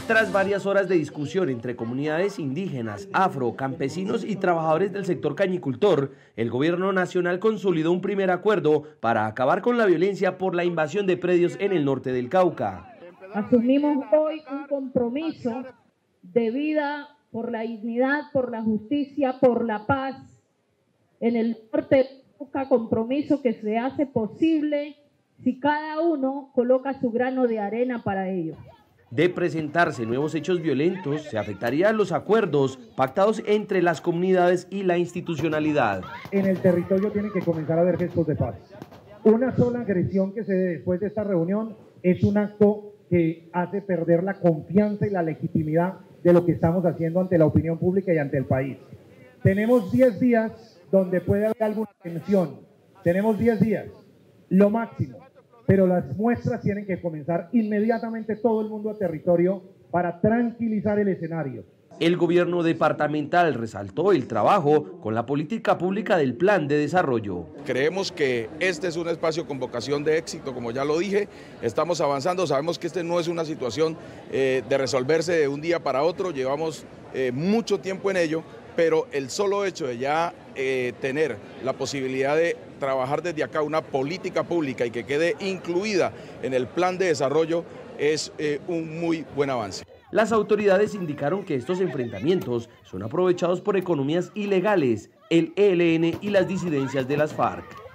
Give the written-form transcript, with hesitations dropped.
Tras varias horas de discusión entre comunidades indígenas, afro, campesinos y trabajadores del sector cañicultor, el gobierno nacional consolidó un primer acuerdo para acabar con la violencia por la invasión de predios en el norte del Cauca. Asumimos hoy un compromiso de vida por la dignidad, por la justicia, por la paz en el norte del Cauca, compromiso que se hace posible si cada uno coloca su grano de arena para ello. De presentarse nuevos hechos violentos, se afectarían los acuerdos pactados entre las comunidades y la institucionalidad. En el territorio tienen que comenzar a haber gestos de paz. Una sola agresión que se dé después de esta reunión es un acto que hace perder la confianza y la legitimidad de lo que estamos haciendo ante la opinión pública y ante el país. Tenemos 10 días donde puede haber alguna tensión. Tenemos 10 días, lo máximo. Pero las muestras tienen que comenzar inmediatamente todo el mundo a territorio para tranquilizar el escenario. El gobierno departamental resaltó el trabajo con la política pública del Plan de Desarrollo. Creemos que este es un espacio con vocación de éxito, como ya lo dije, estamos avanzando, sabemos que este no es una situación de resolverse de un día para otro, llevamos mucho tiempo en ello, pero el solo hecho de ya tener la posibilidad de trabajar desde acá una política pública y que quede incluida en el plan de desarrollo es un muy buen avance. Las autoridades indicaron que estos enfrentamientos son aprovechados por economías ilegales, el ELN y las disidencias de las FARC.